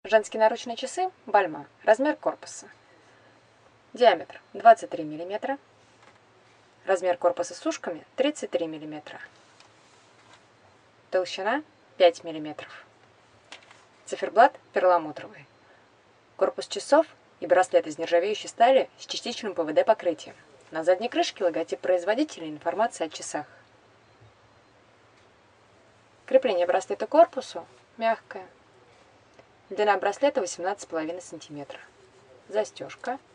Женские наручные часы Бальма. Размер корпуса. Диаметр 23 мм. Размер корпуса с ушками 33 мм. Толщина 5 мм. Циферблат перламутровый. Корпус часов и браслет из нержавеющей стали с частичным ПВД покрытием. На задней крышке логотип производителя и информация о часах. Крепление браслета к корпусу мягкое. Длина браслета 18,5 см. Застежка.